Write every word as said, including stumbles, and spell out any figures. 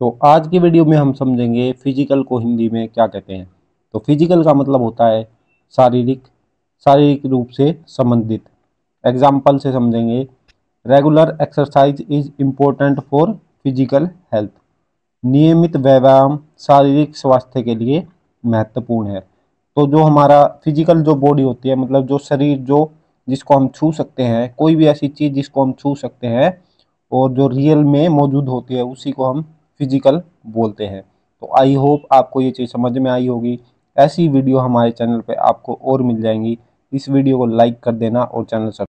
तो आज की वीडियो में हम समझेंगे फिजिकल को हिंदी में क्या कहते हैं। तो फिजिकल का मतलब होता है शारीरिक, शारीरिक रूप से संबंधित। एग्जाम्पल से समझेंगे। Regular exercise is important for physical health. नियमित व्यायाम शारीरिक स्वास्थ्य के लिए महत्वपूर्ण है। तो जो हमारा फिजिकल जो बॉडी होती है, मतलब जो शरीर जो जिसको हम छू सकते हैं, कोई भी ऐसी चीज़ जिसको हम छू सकते हैं और जो रियल में मौजूद होती है, उसी को हम फिजिकल बोलते हैं। तो आई होप आपको ये चीज़ समझ में आई होगी। ऐसी वीडियो हमारे चैनल पे आपको और मिल जाएंगी। इस वीडियो को लाइक कर देना और चैनल